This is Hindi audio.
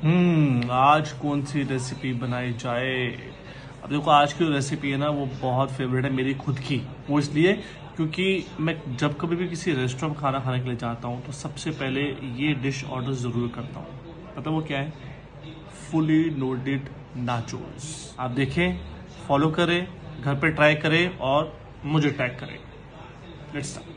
आज कौन सी रेसिपी बनाई जाए। अब देखो, आज की जो रेसिपी है ना वो बहुत फेवरेट है मेरी खुद की। वो इसलिए क्योंकि मैं जब कभी भी किसी रेस्टोरेंट में खाना खाने के लिए जाता हूँ तो सबसे पहले ये डिश ऑर्डर ज़रूर करता हूँ। पता वो क्या है? Fully loaded nachos. आप देखें, फॉलो करें, घर पे ट्राई करें और मुझे टैग करें। Let's start.